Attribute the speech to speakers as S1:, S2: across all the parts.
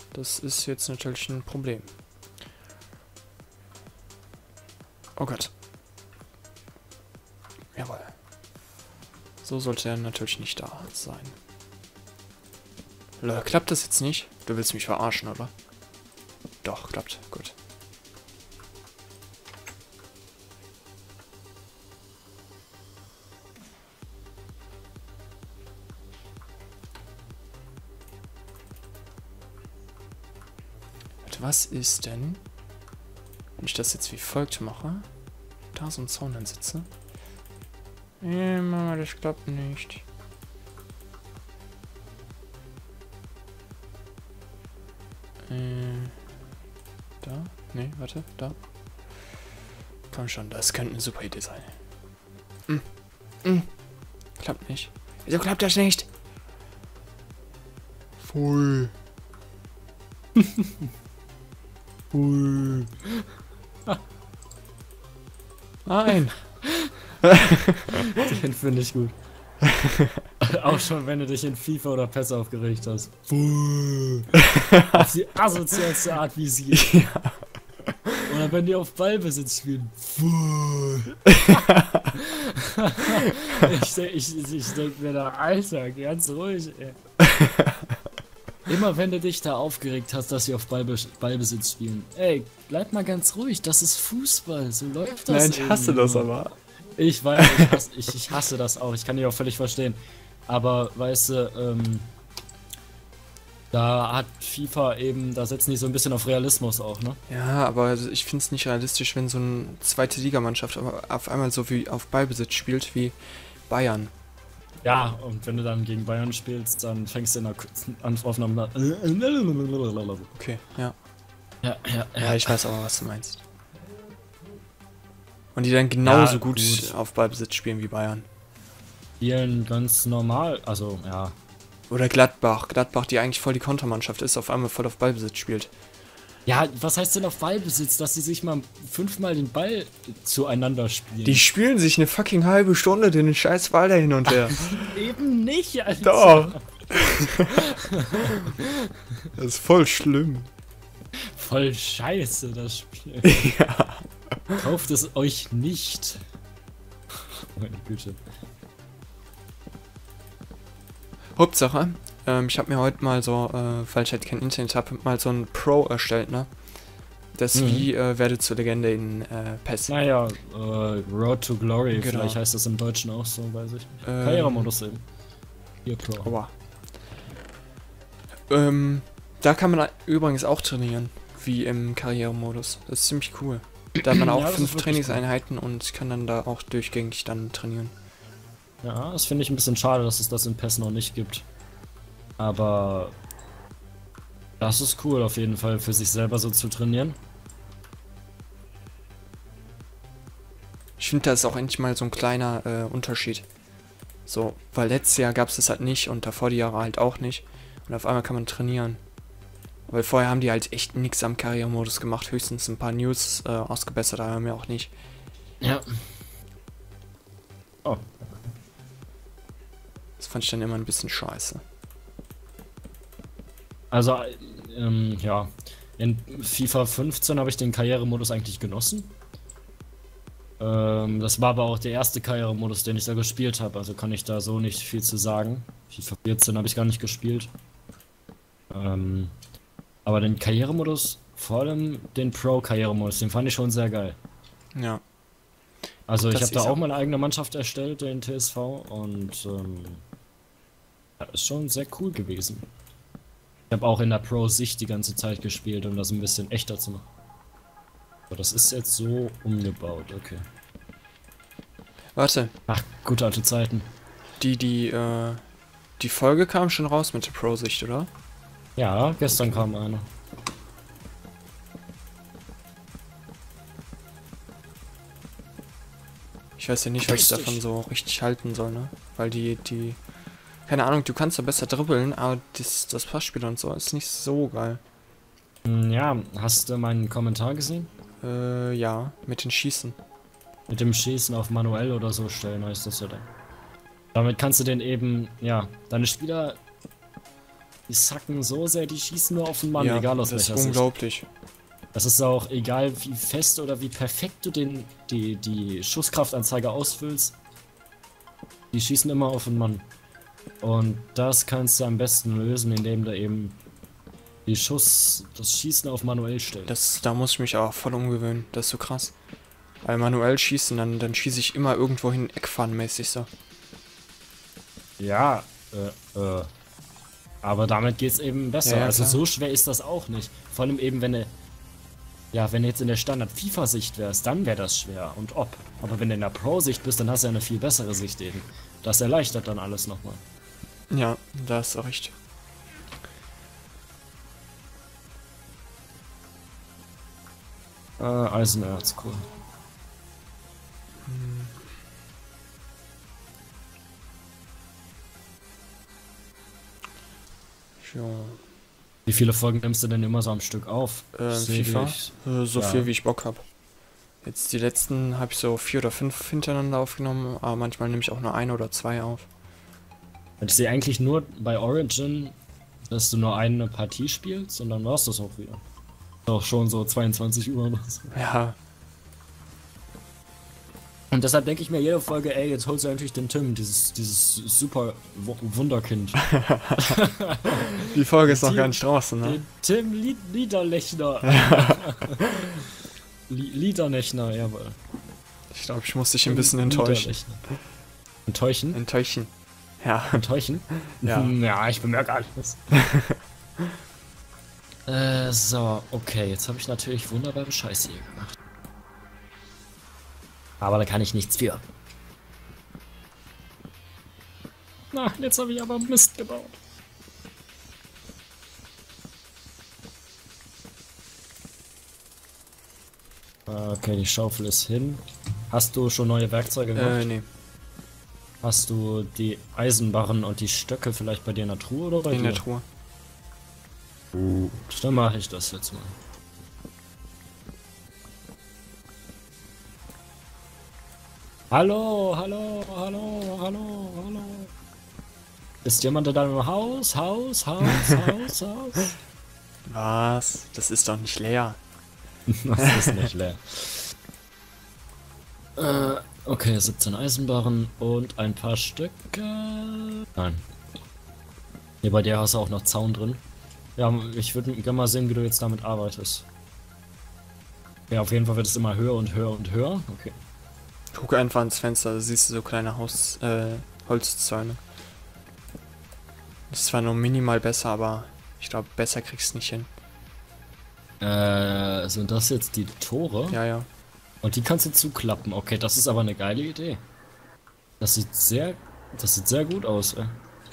S1: Das ist jetzt natürlich ein Problem. Oh Gott. Jawohl. So sollte er natürlich nicht da sein. Klappt das jetzt nicht? Du willst mich verarschen, oder? Doch, klappt. Gut. Was ist denn, wenn ich das jetzt wie folgt mache? Da so ein Zaun dann sitze. Mama, das klappt nicht. Da? Nee, warte, da. Komm schon, das könnte eine super Idee sein. Klappt nicht. Wieso klappt das nicht? Voll. Ui. Nein.
S2: Den finde ich gut. Auch schon, wenn du dich in FIFA oder PES aufgeregt hast. Auf die asozialste Art, wie es geht.
S1: Ja.
S2: Oder wenn die auf Ballbesitz spielen. Ich denk mir da, Alter, ganz ruhig, ey. Immer wenn du dich da aufgeregt hast, dass sie auf Ballbesitz spielen. Ey, bleib mal ganz ruhig, das ist Fußball, so läuft das.
S1: Nein, ich hasse das aber.
S2: Ich weiß, ich hasse das auch, ich kann dich auch völlig verstehen. Aber, weißt du, da hat FIFA eben, da setzen die so ein bisschen auf Realismus auch, ne?
S1: Ja, aber ich finde es nicht realistisch, wenn so eine zweite Ligamannschaft auf einmal so wie auf Ballbesitz spielt wie Bayern.
S2: Ja, und wenn du dann gegen Bayern spielst, dann fängst du in der Aufnahme.
S1: Okay, ja.
S2: Ja,
S1: Ich weiß aber, was du meinst. Und die dann genauso
S2: Ja,
S1: gut
S2: gut.
S1: auf Ballbesitz spielen wie Bayern.
S2: Spielen ganz normal, also ja.
S1: Oder Gladbach. Gladbach, die eigentlich voll die Kontermannschaft ist, auf einmal voll auf Ballbesitz spielt.
S2: Ja, was heißt denn auf Ballbesitz, dass sie sich mal 5-mal den Ball zueinander spielen?
S1: Die spielen sich eine fucking halbe Stunde den scheiß Ball da hin und her.
S2: Eben nicht, Alter.
S1: Doch. Das ist voll schlimm.
S2: Voll scheiße, das Spiel.
S1: Ja.
S2: Kauft es euch nicht. Meine Güte.
S1: Hauptsache, ich habe mir heute mal so, weil ich halt kein Internet habe, mal so ein Pro erstellt, ne? Das wie werde zur Legende in PES.
S2: Naja, Road to Glory,
S1: Genau.
S2: vielleicht heißt das im Deutschen auch so, weiß ich nicht. Karrieremodus eben. Hier Pro.
S1: Aua. Da kann man übrigens auch trainieren, wie im Karrieremodus. Das ist ziemlich cool. Da hat man auch
S2: Ja, das ist
S1: 5
S2: wirklich
S1: Trainingseinheiten und kann dann da auch durchgängig dann trainieren.
S2: Ja, das finde ich ein bisschen schade, dass es das in PES noch nicht gibt. Aber das ist cool auf jeden Fall, für sich selber so zu trainieren.
S1: Ich finde, da ist auch endlich mal so ein kleiner Unterschied. So, weil letztes Jahr gab es das halt nicht und davor die Jahre halt auch nicht. Und auf einmal kann man trainieren. Weil vorher haben die halt echt nichts am Karrieremodus gemacht, höchstens ein paar News ausgebessert, aber mehr auch nicht.
S2: Ja. Oh.
S1: Das fand ich dann immer ein bisschen scheiße.
S2: Also, ja. In FIFA 15 habe ich den Karrieremodus eigentlich genossen. Das war aber auch der erste Karrieremodus, den ich da gespielt habe, also kann ich da so nicht viel zu sagen. FIFA 14 habe ich gar nicht gespielt. Aber den Karrieremodus, vor allem den Pro-Karrieremodus, den fand ich schon sehr geil.
S1: Ja.
S2: Also ich
S1: Das
S2: habe da
S1: ist
S2: auch
S1: auch-
S2: meine eigene Mannschaft erstellt, den TSV, und ja, ist schon sehr cool gewesen. Ich habe auch in der Pro-Sicht die ganze Zeit gespielt, um das ein bisschen echter zu machen. Aber das ist jetzt so umgebaut, okay.
S1: Warte,
S2: Ach, gute alte Zeiten.
S1: die Folge kam schon raus mit der Pro-Sicht, oder?
S2: Ja, gestern kam einer.
S1: Ich weiß ja nicht, was ich
S2: Richtig.
S1: davon so richtig halten soll, ne? Weil keine Ahnung, du kannst ja besser dribbeln, aber das Passspiel und so ist nicht so geil.
S2: Ja, hast du meinen Kommentar gesehen?
S1: Ja, mit den Schießen.
S2: Mit dem Schießen auf manuell oder so stellen heißt das ja dann. Damit kannst du den eben, ja, deine Spieler die sacken so sehr, die schießen nur auf den Mann,
S1: Ja,
S2: egal aus
S1: das ist
S2: welcher Sicht.
S1: unglaublich.
S2: Das ist auch egal, wie fest oder wie perfekt du die Schusskraftanzeige ausfüllst. Die schießen immer auf den Mann. Und das kannst du am besten lösen, indem du eben das Schießen auf manuell stellst.
S1: Da muss ich mich auch voll umgewöhnen. Das ist so krass. Weil manuell schießen, dann schieße ich immer irgendwo hin, Eckfahnenmäßig so.
S2: Ja, aber damit geht's eben besser.
S1: Ja, ja,
S2: also
S1: klar.
S2: so schwer ist das auch nicht. Vor allem eben, wenn du jetzt in der Standard-FIFA-Sicht wärst, dann wäre das schwer. Und ob. Aber wenn du in der Pro-Sicht bist, dann hast du ja eine viel bessere Sicht eben. Das erleichtert dann alles nochmal.
S1: Ja, da hast du recht.
S2: Eisenerz, cool.
S1: Ja.
S2: Wie viele Folgen nimmst du denn immer so am Stück auf?
S1: FIFA? So
S2: Ja.
S1: viel wie ich Bock habe. Jetzt die letzten habe ich so 4 oder 5 hintereinander aufgenommen, aber manchmal nehme ich auch nur 1 oder 2 auf.
S2: Ich sehe eigentlich nur bei Origin, dass du nur eine Partie spielst und dann war's das auch wieder. Auch schon so 22 Uhr oder so.
S1: Ja,
S2: Und deshalb denke ich mir jede Folge, ey, jetzt holst du endlich den Tim, dieses super Wunderkind.
S1: die Folge ist noch
S2: Die-
S1: gar nicht draußen, ne?
S2: Den Tim Liederlechner. Liedernechner, jawohl.
S1: Ich glaube, ich muss dich ein bisschen enttäuschen.
S2: Liederlechner. Enttäuschen?
S1: Enttäuschen. Ja.
S2: Enttäuschen?
S1: Ja.
S2: Ja, ich bemerke alles. So, okay, jetzt habe ich natürlich wunderbare Scheiße hier gemacht. Aber da kann ich nichts für. Na, jetzt habe ich aber Mist gebaut. Okay, die Schaufel ist hin. Hast du schon neue Werkzeuge gemacht?
S1: Nee,
S2: Hast du die Eisenbarren und die Stöcke vielleicht bei dir in der Truhe oder bei
S1: in
S2: dir?
S1: der Truhe.
S2: Gut, dann mache ich das jetzt mal. Hallo, hallo, hallo, hallo, hallo. Ist jemand da im Haus? Haus?
S1: Was? Das ist doch nicht leer.
S2: Das ist nicht leer. Okay, 17 Eisenbarren und ein paar Stöcke. Nein. Hier bei dir hast du auch noch Zaun drin. Ja, ich würde gerne mal sehen, wie du jetzt damit arbeitest. Ja, auf jeden Fall wird es immer höher und höher und höher. Okay.
S1: Guck einfach ins Fenster, da siehst du so kleine Holzzäune. Das ist zwar nur minimal besser, aber ich glaube, besser kriegst du nicht hin.
S2: Sind das jetzt die Tore?
S1: Ja, ja.
S2: Und die kannst du zuklappen. Okay, das ist aber eine geile Idee. Das sieht sehr gut aus, ey.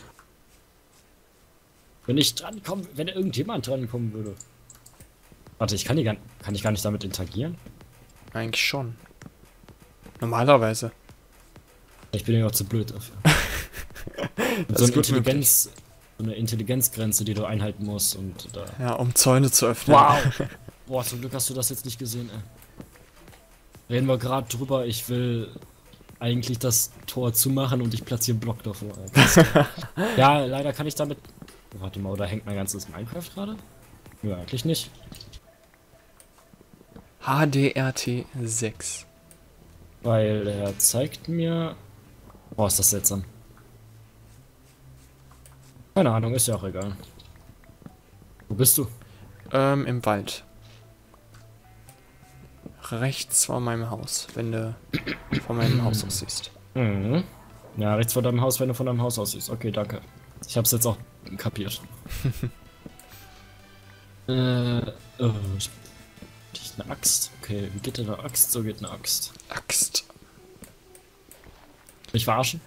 S2: Wenn irgendjemand drankommen würde. Warte, kann ich gar nicht damit interagieren?
S1: Eigentlich schon. Normalerweise.
S2: Ich bin ja auch zu blöd dafür.
S1: Das
S2: So
S1: ist gut
S2: so eine Intelligenzgrenze, die du einhalten musst und da.
S1: Ja, um Zäune zu öffnen.
S2: Wow! Boah, zum Glück hast du das jetzt nicht gesehen, ey. Reden wir gerade drüber, ich will eigentlich das Tor zumachen und ich platziere einen Block davor. Ja, leider kann ich damit. Warte mal, oder hängt mein ganzes Minecraft gerade? Ja, eigentlich nicht.
S1: HDRT 6.
S2: Weil er zeigt mir. Boah, ist das seltsam. Keine Ahnung, ist ja auch egal. Wo bist du?
S1: Im Wald. Rechts vor meinem Haus, wenn du von meinem Haus aus siehst.
S2: Mhm. Ja, rechts vor deinem Haus, wenn du von deinem Haus aus siehst. Okay, danke. Ich hab's jetzt auch kapiert. Eine Axt. Okay, wie geht denn eine Axt? So geht eine Axt.
S1: Axt.
S2: Mich verarschen?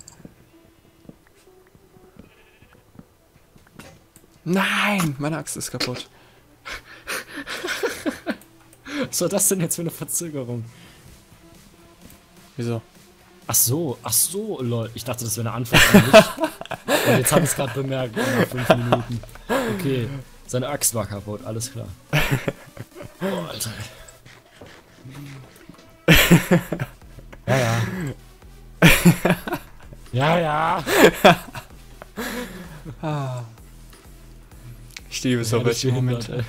S1: Nein, meine Axt ist kaputt.
S2: Was war das denn jetzt für eine Verzögerung?
S1: Wieso?
S2: Ach so, lol. Ich dachte, das wäre eine Antwort an mich. Und jetzt habe ich es gerade bemerkt, nach 5 Minuten. Okay, seine Axt war kaputt, alles klar. Oh, Alter. Ja, ja. Ja, ja.
S1: Ich liebe so
S2: Ja, das
S1: welche
S2: ist
S1: Momente.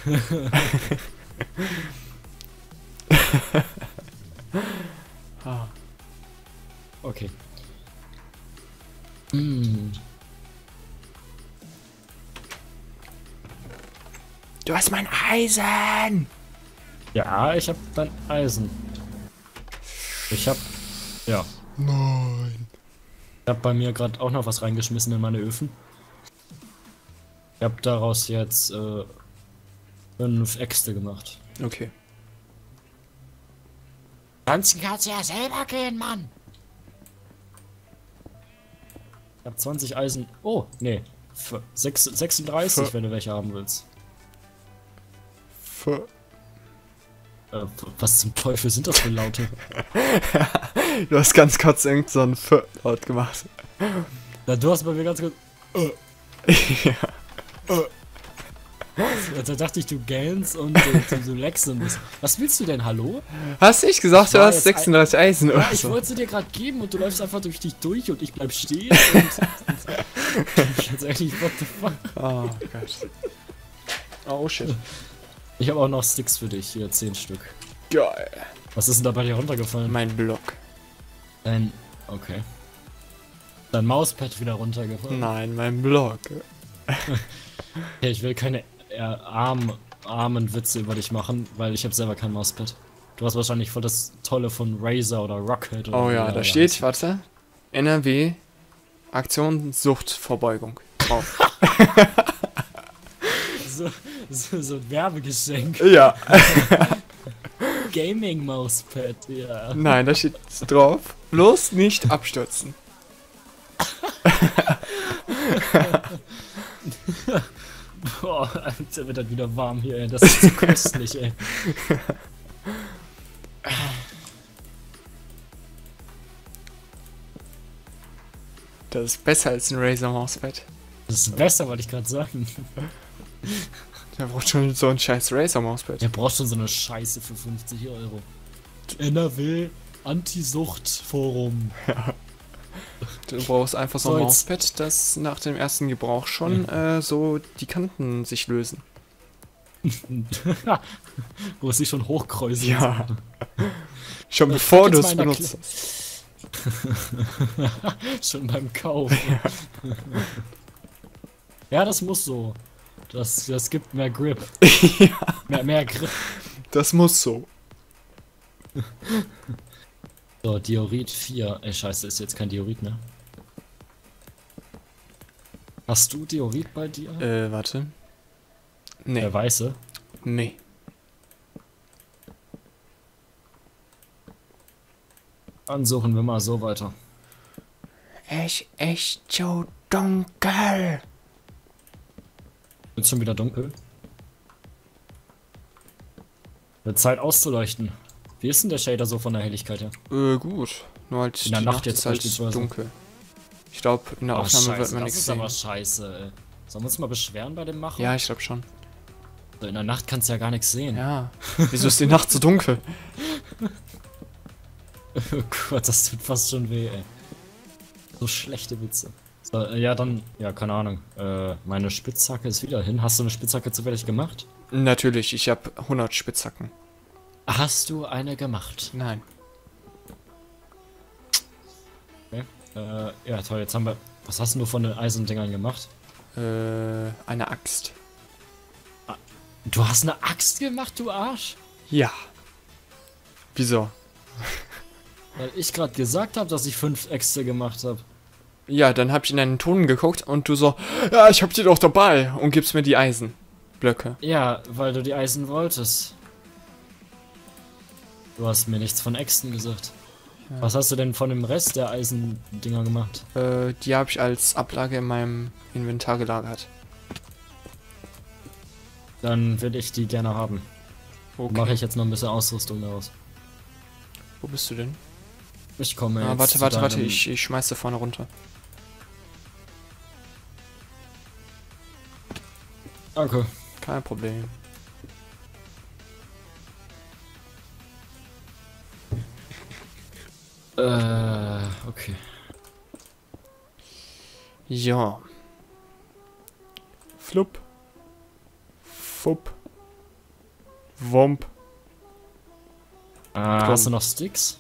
S1: Ah.
S2: Okay. Hm.
S1: Du hast mein Eisen!
S2: Ja, ich hab dein Eisen. Ich hab... Ja.
S1: Nein.
S2: Ich hab bei mir gerade auch noch was reingeschmissen in meine Öfen. Ich hab daraus jetzt 5 Äxte gemacht.
S1: Okay.
S2: Tanzen kannst du ja selber gehen, Mann! Ich hab 20 Eisen... Oh, nee. 36, wenn du welche haben willst. Was zum Teufel sind das für Laute?
S1: Du hast ganz kurz irgend so ein laut gemacht.
S2: Na, du hast bei mir ganz kurz...
S1: Ja.
S2: Da dachte ich, du gähnst und du leckst so ein bisschen. Was willst du denn, hallo?
S1: Hast du nicht gesagt, du
S2: war
S1: hast
S2: jetzt
S1: 36 Eisen
S2: Ja,
S1: oder
S2: ich
S1: so?
S2: wollte sie dir gerade geben und du läufst einfach durch dich durch und ich bleib stehen und jetzt eigentlich, what the fuck?
S1: Oh Gott. Oh shit.
S2: Ich habe auch noch Sticks für dich, hier 10 Stück.
S1: Geil.
S2: Was ist denn da bei dir runtergefallen?
S1: Mein Block.
S2: Okay. Dein Mauspad wieder runtergefallen?
S1: Nein, mein Block.
S2: Okay, ich will keine armen Witze über dich machen, weil ich habe selber kein Mauspad. Du hast wahrscheinlich voll das Tolle von Razer oder Rocket oder
S1: Oh
S2: wie
S1: ja,
S2: der
S1: da
S2: alle
S1: steht,
S2: heißen.
S1: warte. NRW Aktion Suchtvorbeugung. Drauf.
S2: So ein Werbegeschenk.
S1: Ja.
S2: Gaming Mauspad, ja.
S1: Nein, da steht drauf. Bloß nicht abstürzen.
S2: Boah, Alter, wird das wieder warm hier, ey. Das ist so köstlich, ey.
S1: Das ist besser als ein Razer Mauspad.
S2: Das ist besser, wollte ich gerade sagen.
S1: Der braucht schon so ein scheiß Razer Mauspad.
S2: Der braucht schon so eine Scheiße für 50 Euro. NRW Anti-Sucht-Forum.
S1: Du brauchst einfach so ein
S2: So, jetzt-
S1: Mauspad, das nach dem ersten Gebrauch schon so die Kanten sich lösen.
S2: Wo es sich schon hochkräuselt.
S1: Ja. Schon
S2: Ich
S1: bevor
S2: guck
S1: du
S2: jetzt
S1: es
S2: mal in der
S1: benutzt hast.
S2: Schon beim Kauf. Ja, das muss so. Das gibt mehr Grip.
S1: Ja,
S2: Mehr Grip.
S1: das muss so.
S2: So, Diorit 4. Ey, scheiße, ist jetzt kein Diorit mehr. Hast du Diorit bei dir?
S1: Warte. Nee,
S2: Der weiße.
S1: nee.
S2: Dann suchen wir mal so weiter.
S1: Es ist so dunkel.
S2: Wird schon wieder dunkel. Wird Zeit auszuleuchten. Wie ist denn der Shader so von der Helligkeit her?
S1: Gut. Nur halt
S2: In der
S1: die
S2: Nacht
S1: Nacht
S2: jetzt
S1: ist halt
S2: beispielsweise.
S1: dunkel. Ich glaube, in der
S2: Oh,
S1: Aufnahme wird
S2: scheiße,
S1: man
S2: das
S1: nichts
S2: ist
S1: sehen.
S2: aber scheiße, ey. Sollen wir uns mal beschweren bei dem Machen?
S1: Ja, ich glaube schon.
S2: So, in der Nacht kannst du ja gar nichts sehen.
S1: Ja. Wieso ist die Nacht so dunkel?
S2: Oh Gott, das tut fast schon weh, ey. So schlechte Witze. So, ja, dann, ja, keine Ahnung. Meine Spitzhacke ist wieder hin. Hast du eine Spitzhacke zufällig gemacht?
S1: Natürlich, ich habe 100 Spitzhacken.
S2: Hast du eine gemacht?
S1: Nein.
S2: Okay. Ja, toll, jetzt haben wir... Was hast du von den Eisendingern gemacht?
S1: Eine Axt.
S2: Du hast eine Axt gemacht, du Arsch?
S1: Ja. Wieso?
S2: Weil ich gerade gesagt habe, dass ich 5 Äxte gemacht habe.
S1: Ja, dann habe ich in deinen Ton geguckt und du so, ja, ich hab die doch dabei und gibst mir die Eisenblöcke.
S2: Ja, weil du die Eisen wolltest. Du hast mir nichts von Äxten gesagt.
S1: Ja.
S2: Was hast du denn von dem Rest der Eisendinger gemacht?
S1: Die habe ich als Ablage in meinem Inventar gelagert.
S2: Dann will ich die gerne haben.
S1: Okay.
S2: Mache ich jetzt noch ein bisschen Ausrüstung daraus.
S1: Wo bist du denn?
S2: Ich komme
S1: Ah,
S2: jetzt
S1: warte,
S2: zu
S1: warte, warte,
S2: deinem-
S1: ich schmeiße vorne runter.
S2: Danke.
S1: Kein Problem.
S2: Okay.
S1: Ja. Flupp. Fupp. Womp.
S2: Hast du noch Sticks?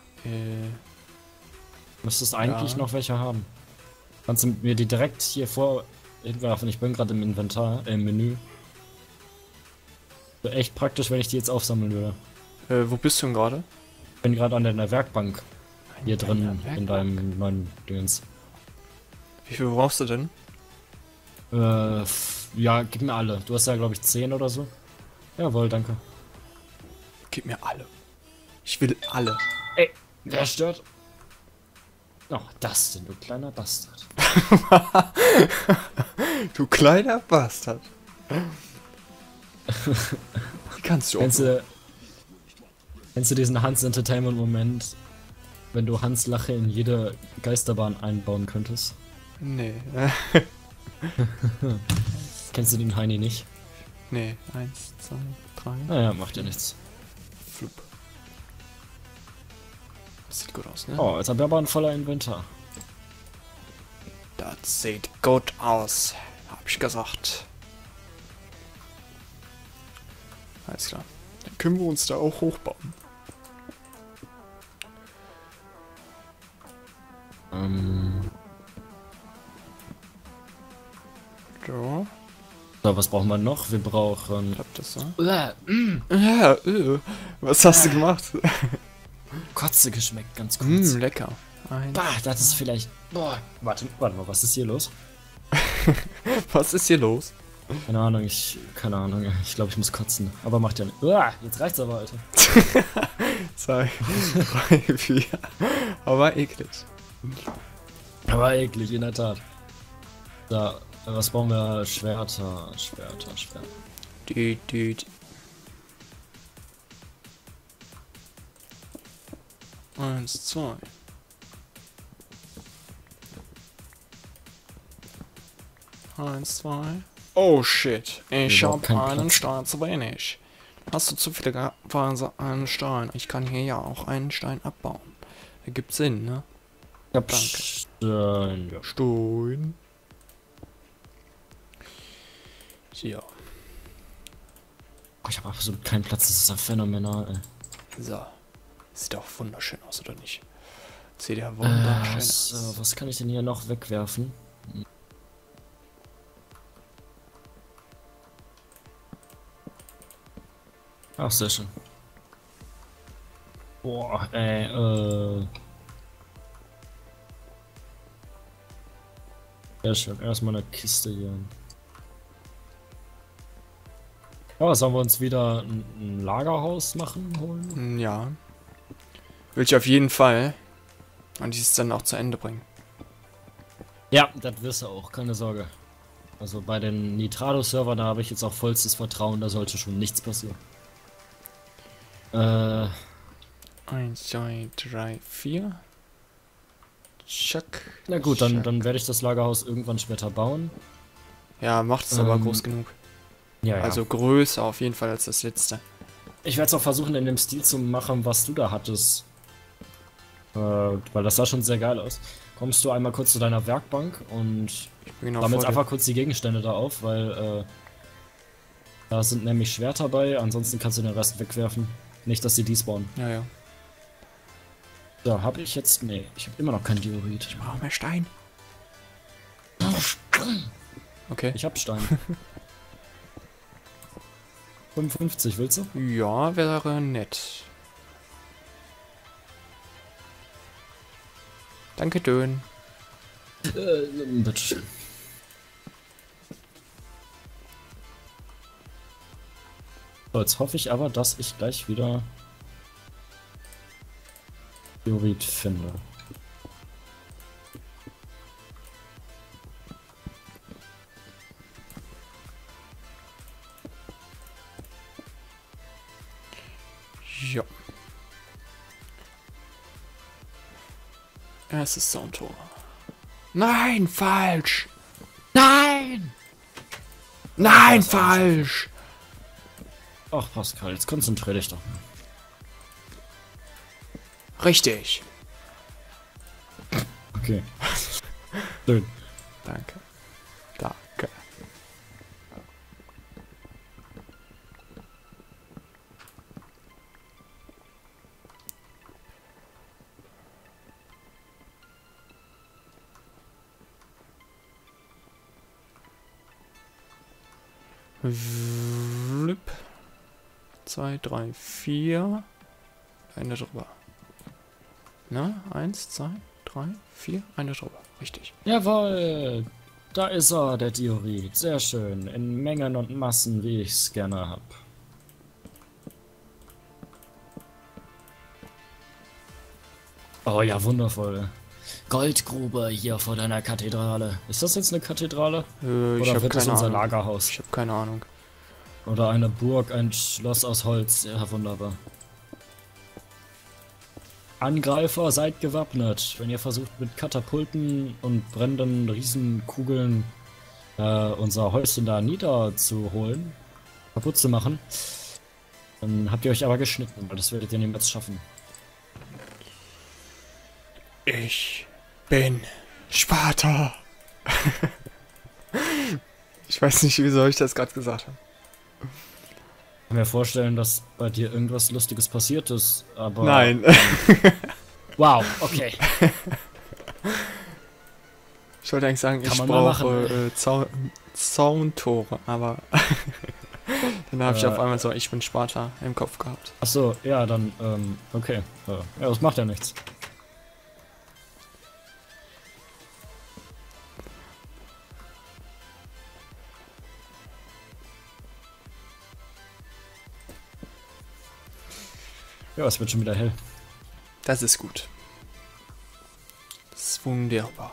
S2: Müsstest eigentlich
S1: Ja.
S2: noch welche haben. Kannst du mir die direkt hier vor hinwerfen? Ich bin gerade im Inventar, im Menü. Wäre echt praktisch, wenn ich die jetzt aufsammeln würde.
S1: Wo bist du denn gerade?
S2: Ich bin gerade an der Werkbank. Hier
S1: An der
S2: drin, in deinem neuen Dingens.
S1: Wie viel brauchst du denn?
S2: Ja, gib mir alle. Du hast ja, glaube ich, 10 oder so. Jawohl, danke.
S1: Gib mir alle. Ich will alle.
S2: Ey, wer stört? Oh, das denn, du kleiner Bastard.
S1: Du kleiner Bastard. Wie kannst du auch
S2: Kennst du diesen Hans Entertainment Moment, wenn du Hans Lache in jede Geisterbahn einbauen könntest?
S1: Nee.
S2: Kennst du den Heini nicht?
S1: Nee. 1, 2, 3.
S2: Naja, macht ja nichts.
S1: Flup. Das sieht gut aus, ne?
S2: Oh, jetzt haben wir aber ein voller Inventar.
S1: Das sieht gut aus. Hab ich gesagt. Alles klar. Dann können wir uns da auch hochbauen. So.
S2: So, was brauchen wir noch? Wir brauchen...
S1: Klappt das so? Ja, was hast du gemacht?
S2: Kotze geschmeckt, ganz kurz.
S1: Lecker. Ein.
S2: Bah, das ist vielleicht... Boah, warte mal, was ist hier los?
S1: Was ist hier los?
S2: Keine Ahnung, ich glaube, ich muss kotzen. Aber macht ja nicht. Uah, jetzt reicht's aber, Alter.
S1: 2, 3, 4. Aber eklig.
S2: Aber eklig, in der Tat. Da, was brauchen wir? Schwerter.
S1: Düt. 1, 2. Eins, zwei. Oh shit. Ich
S2: überhaupt
S1: hab
S2: keinen
S1: einen
S2: Platz.
S1: Stein zu wenig. Hast du zufälligerweise einen Stein? Ich kann hier ja auch einen Stein abbauen. Ergibt Sinn, ne?
S2: Ich hab
S1: Danke.
S2: Stein. Ja.
S1: Stein. Ja.
S2: Oh, ich habe absolut keinen Platz, das ist ja phänomenal, ey.
S1: So. Sieht auch wunderschön aus, oder nicht? Sieht ja wunderschön aus.
S2: So, was kann ich denn hier noch wegwerfen? Ach, sehr schön. Boah, ey, sehr schön. Erstmal eine Kiste hier. Ja, sollen wir uns wieder ein Lagerhaus holen?
S1: Ja. Will ich auf jeden Fall. Und dieses dann auch zu Ende bringen.
S2: Ja, das wirst du auch, keine Sorge. Also bei den Nitrado-Servern, da habe ich jetzt auch vollstes Vertrauen, da sollte schon nichts passieren.
S1: 1, 2, 3, 4. Tschack.
S2: Na gut,
S1: tschack.
S2: dann werde ich das Lagerhaus irgendwann später bauen.
S1: Ja, macht es aber groß genug.
S2: Ja,
S1: Also größer auf jeden Fall als das letzte.
S2: ich werde es auch versuchen, in dem Stil zu machen, was du da hattest. Weil das sah schon sehr geil aus. Kommst du einmal kurz zu deiner Werkbank und
S1: Ich bin genau
S2: sammle jetzt
S1: vor dir.
S2: einfach kurz die Gegenstände da auf, weil da sind nämlich Schwerter bei, ansonsten kannst du den Rest wegwerfen. Nicht, dass sie despawnen.
S1: Ja, ja.
S2: So, habe ich jetzt... Nee, ich habe immer noch kein Diorit.
S1: Ich brauche mehr Stein. Okay.
S2: Ich hab Stein. 55, willst du?
S1: Ja, wäre nett. Danke, Dön.
S2: Bitteschön. So, jetzt hoffe ich aber, dass ich gleich wieder Diorit finde.
S1: Ja. Erstes Soundtor. Nein, falsch. Nein. Nein, falsch.
S2: Ach, Pascal, jetzt konzentrier dich doch mal.
S1: Richtig.
S2: Okay. Schön.
S1: Danke. Danke. Flip. 2, 3, 4. Eine drüber. Na, 1, 2, 3, 4. Eine drüber. Richtig.
S2: Jawohl! Da ist er, der Diorit. Sehr schön. In Mengen und Massen, wie ich es gerne hab. Oh ja, wundervoll. Goldgrube hier vor deiner Kathedrale. Ist das jetzt eine Kathedrale?
S1: Ich
S2: Oder
S1: habe
S2: wird das
S1: keine
S2: unser
S1: Ahnung.
S2: Lagerhaus?
S1: Ich habe keine Ahnung.
S2: Oder eine Burg, ein Schloss aus Holz. Ja, wunderbar. Angreifer, seid gewappnet. Wenn ihr versucht mit Katapulten und brennenden Riesenkugeln unser Häuschen da niederzuholen, kaputt zu machen, dann habt ihr euch aber geschnitten, weil das werdet ihr niemals schaffen.
S1: Ich bin Sparta. Ich weiß nicht, wieso ich das gerade gesagt habe.
S2: Ich kann mir vorstellen, dass bei dir irgendwas Lustiges passiert ist, aber...
S1: Nein.
S2: Wow, okay.
S1: Ich wollte eigentlich sagen,
S2: Kann
S1: ich
S2: man mal
S1: brauche Zauntore, aber dann habe ich auf einmal so, ich bin Sparta im Kopf gehabt.
S2: Achso, ja, dann, okay. Ja, das macht ja nichts. Ja, es wird schon wieder hell.
S1: Das ist gut. Das ist wunderbar.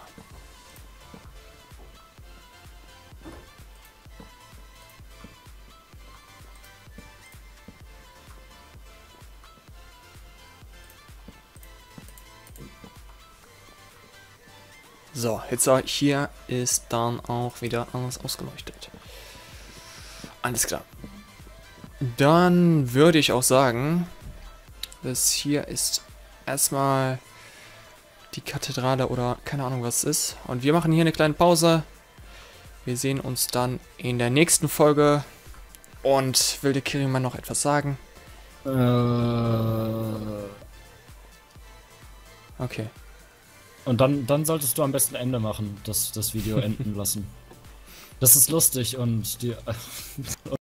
S1: So, jetzt hier ist dann auch wieder alles ausgeleuchtet. Alles klar. Dann würde ich auch sagen, das hier ist erstmal die Kathedrale oder keine Ahnung was es ist. Und wir machen hier eine kleine Pause. Wir sehen uns dann in der nächsten Folge. Und will der Kiriman noch etwas sagen? Okay.
S2: Und dann solltest du am besten Ende machen, das Video enden lassen. Das ist lustig und die